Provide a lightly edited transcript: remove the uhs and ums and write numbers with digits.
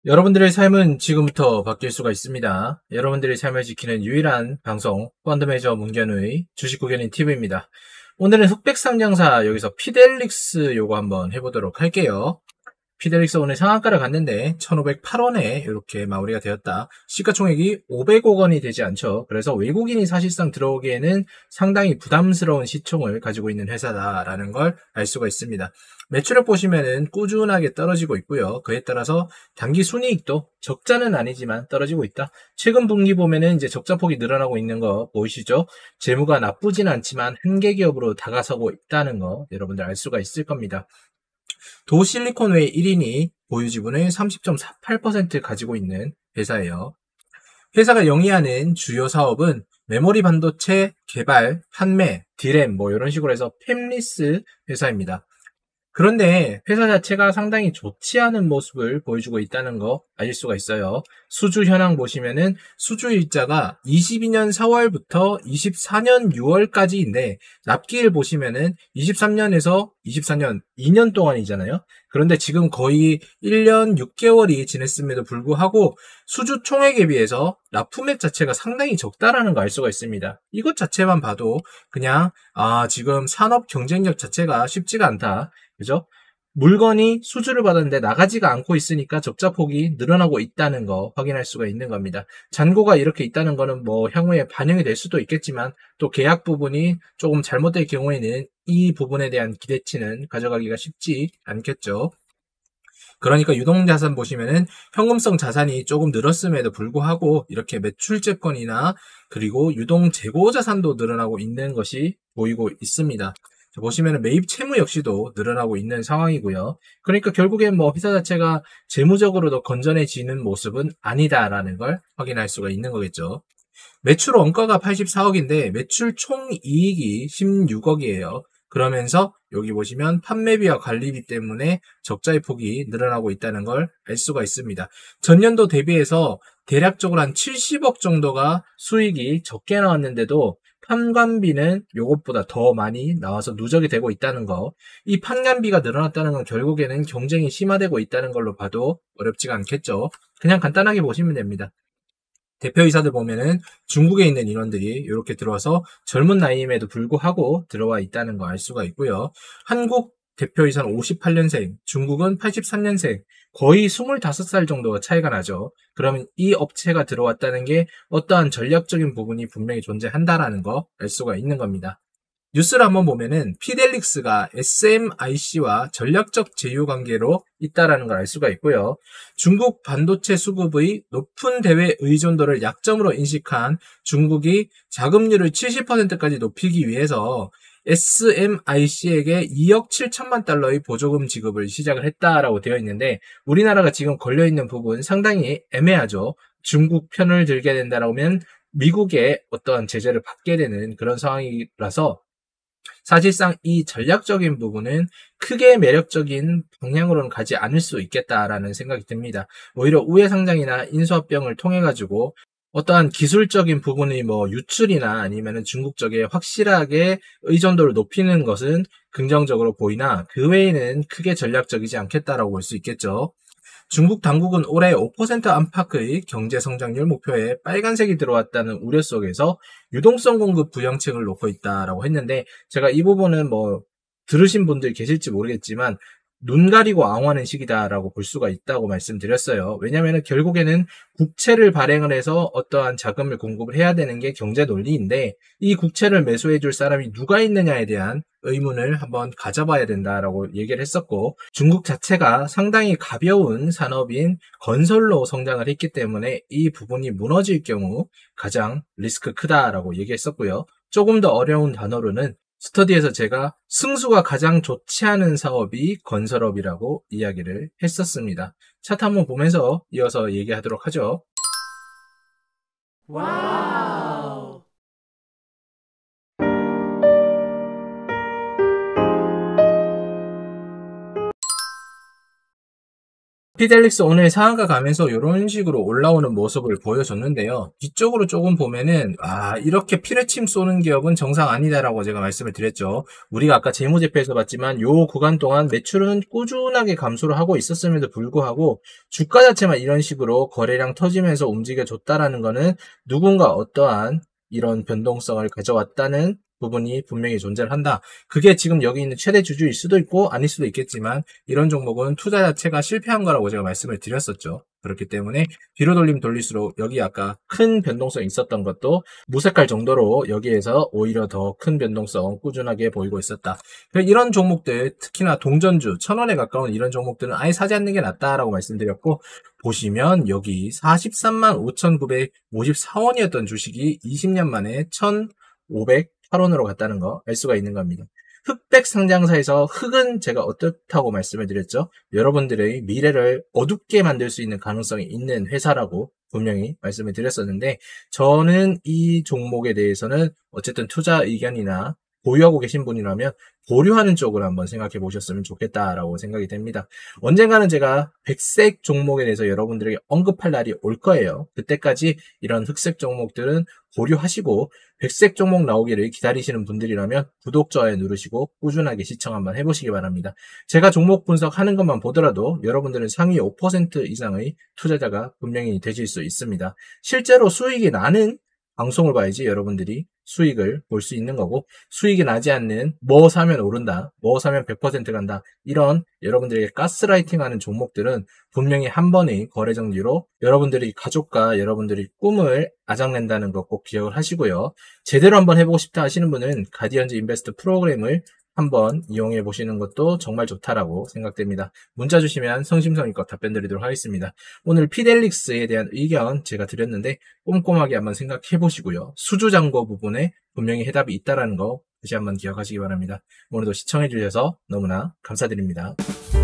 여러분들의 삶은 지금부터 바뀔 수가 있습니다. 여러분들의 삶을 지키는 유일한 방송 펀드매저 문견의 주식구견인 TV입니다. 오늘은 흑백상장사 여기서 피델릭스 요거 한번 해보도록 할게요. 피델릭스 오늘 상한가를 갔는데 1508원에 이렇게 마무리가 되었다. 시가총액이 500억 원이 되지 않죠. 그래서 외국인이 사실상 들어오기에는 상당히 부담스러운 시총을 가지고 있는 회사다라는 걸 알 수가 있습니다. 매출액 보시면은 꾸준하게 떨어지고 있고요. 그에 따라서 단기 순이익도 적자는 아니지만 떨어지고 있다. 최근 분기 보면은 이제 적자폭이 늘어나고 있는 거 보이시죠? 재무가 나쁘진 않지만 한계 기업으로 다가서고 있다는 거 여러분들 알 수가 있을 겁니다. 도실리콘웨이 1인이 보유 지분을 30.48% 가지고 있는 회사예요. 회사가 영위하는 주요 사업은 메모리 반도체 개발, 판매, 디램 뭐 이런 식으로 해서 팹리스 회사입니다. 그런데 회사 자체가 상당히 좋지 않은 모습을 보여주고 있다는 거 아실 수가 있어요. 수주 현황 보시면은 수주 일자가 22년 4월부터 24년 6월까지인데 납기일 보시면은 23년에서 24년 2년 동안이잖아요. 그런데 지금 거의 1년 6개월이 지났음에도 불구하고 수주 총액에 비해서 납품액 자체가 상당히 적다라는 거 알 수가 있습니다. 이것 자체만 봐도 그냥 지금 산업 경쟁력 자체가 쉽지가 않다. 그죠? 물건이 수주를 받았는데 나가지가 않고 있으니까 적자폭이 늘어나고 있다는 거 확인할 수가 있는 겁니다. 잔고가 이렇게 있다는 거는 뭐 향후에 반영이 될 수도 있겠지만 또 계약 부분이 조금 잘못될 경우에는 이 부분에 대한 기대치는 가져가기가 쉽지 않겠죠. 그러니까 유동자산 보시면은 현금성 자산이 조금 늘었음에도 불구하고 이렇게 매출채권이나 그리고 유동 재고 자산도 늘어나고 있는 것이 보이고 있습니다. 보시면 매입 채무 역시도 늘어나고 있는 상황이고요. 그러니까 결국엔 뭐 회사 자체가 재무적으로도 건전해지는 모습은 아니다라는 걸 확인할 수가 있는 거겠죠. 매출 원가가 84억인데 매출 총 이익이 16억이에요. 그러면서 여기 보시면 판매비와 관리비 때문에 적자의 폭이 늘어나고 있다는 걸 알 수가 있습니다. 전년도 대비해서 대략적으로 한 70억 정도가 수익이 적게 나왔는데도 판관비는 이것보다 더 많이 나와서 누적이 되고 있다는 거. 이 판관비가 늘어났다는 건 결국에는 경쟁이 심화되고 있다는 걸로 봐도 어렵지가 않겠죠. 그냥 간단하게 보시면 됩니다. 대표이사들 보면은 중국에 있는 인원들이 이렇게 들어와서 젊은 나이임에도 불구하고 들어와 있다는 거 알 수가 있고요. 한국 대표이사는 58년생, 중국은 83년생, 거의 25살 정도가 차이가 나죠. 그러면 이 업체가 들어왔다는 게 어떠한 전략적인 부분이 분명히 존재한다라는 거 알 수가 있는 겁니다. 뉴스를 한번 보면은 피델릭스가 SMIC와 전략적 제휴 관계로 있다라는 걸 알 수가 있고요. 중국 반도체 수급의 높은 대외 의존도를 약점으로 인식한 중국이 자금률을 70%까지 높이기 위해서 SMIC에게 2억 7천만 달러의 보조금 지급을 시작을 했다라고 되어 있는데 우리나라가 지금 걸려있는 부분 상당히 애매하죠. 중국 편을 들게 된다라면 미국의 어떤 제재를 받게 되는 그런 상황이라서 사실상 이 전략적인 부분은 크게 매력적인 방향으로는 가지 않을 수 있겠다라는 생각이 듭니다. 오히려 우회상장이나 인수합병을 통해 가지고 어떠한 기술적인 부분의 뭐 유출이나 아니면은 중국 쪽에 확실하게 의존도를 높이는 것은 긍정적으로 보이나 그 외에는 크게 전략적이지 않겠다라고 볼 수 있겠죠. 중국 당국은 올해 5% 안팎의 경제 성장률 목표에 빨간색이 들어왔다는 우려 속에서 유동성 공급 부양책을 놓고 있다라고 했는데 제가 이 부분은 뭐 들으신 분들 계실지 모르겠지만 눈 가리고 앙화는 시기다라고 볼 수가 있다고 말씀드렸어요. 왜냐하면 결국에는 국채를 발행을 해서 어떠한 자금을 공급을 해야 되는 게 경제 논리인데 이 국채를 매수해 줄 사람이 누가 있느냐에 대한 의문을 한번 가져봐야 된다라고 얘기를 했었고 중국 자체가 상당히 가벼운 산업인 건설로 성장을 했기 때문에 이 부분이 무너질 경우 가장 리스크 크다라고 얘기했었고요. 조금 더 어려운 단어로는 스터디에서 제가 승수가 가장 좋지 않은 사업이 건설업이라고 이야기를 했었습니다. 차트 한번 보면서 이어서 얘기하도록 하죠. 와우. 피델릭스 오늘 상한가 가면서 이런 식으로 올라오는 모습을 보여줬는데요. 뒤쪽으로 조금 보면은 이렇게 피레침 쏘는 기업은 정상 아니다라고 제가 말씀을 드렸죠. 우리가 아까 재무제표에서 봤지만 요 구간 동안 매출은 꾸준하게 감소를 하고 있었음에도 불구하고 주가 자체만 이런 식으로 거래량 터지면서 움직여줬다라는 거는 누군가 어떠한 이런 변동성을 가져왔다는 부분이 분명히 존재를 한다. 그게 지금 여기 있는 최대 주주일 수도 있고 아닐 수도 있겠지만 이런 종목은 투자 자체가 실패한 거라고 제가 말씀을 드렸었죠. 그렇기 때문에 뒤로 돌릴수록 여기 아까 큰 변동성이 있었던 것도 무색할 정도로 여기에서 오히려 더 큰 변동성 꾸준하게 보이고 있었다. 이런 종목들 특히나 동전주 1,000원에 가까운 이런 종목들은 아예 사지 않는 게 낫다라고 말씀드렸고 보시면 여기 43만 5,954원이었던 주식이 20년 만에 1,508원으로 갔다는 거 알 수가 있는 겁니다. 흑백 상장사에서 흑은 제가 어떻다고 말씀을 드렸죠? 여러분들의 미래를 어둡게 만들 수 있는 가능성이 있는 회사라고 분명히 말씀을 드렸었는데 저는 이 종목에 대해서는 어쨌든 투자 의견이나 보유하고 계신 분이라면 보류하는 쪽으로 한번 생각해 보셨으면 좋겠다라고 생각이 됩니다. 언젠가는 제가 백색 종목에 대해서 여러분들에게 언급할 날이 올 거예요. 그때까지 이런 흑색 종목들은 보류하시고 백색 종목 나오기를 기다리시는 분들이라면 구독, 좋아요 누르시고 꾸준하게 시청 한번 해보시기 바랍니다. 제가 종목 분석하는 것만 보더라도 여러분들은 상위 5% 이상의 투자자가 분명히 되실 수 있습니다. 실제로 수익이 나는 방송을 봐야지 여러분들이 수익을 볼 수 있는 거고 수익이 나지 않는 뭐 사면 오른다, 뭐 사면 100% 간다 이런 여러분들에게 가스라이팅하는 종목들은 분명히 한 번의 거래 정지로 여러분들이 가족과 여러분들이 꿈을 아작낸다는 거 꼭 기억을 하시고요. 제대로 한번 해보고 싶다 하시는 분은 가디언즈 인베스트 프로그램을 한번 이용해 보시는 것도 정말 좋다라고 생각됩니다. 문자 주시면 성심성의껏 답변 드리도록 하겠습니다. 오늘 피델릭스에 대한 의견 제가 드렸는데 꼼꼼하게 한번 생각해 보시고요. 수주잔고 부분에 분명히 해답이 있다는 거 다시 한번 기억하시기 바랍니다. 오늘도 시청해 주셔서 너무나 감사드립니다.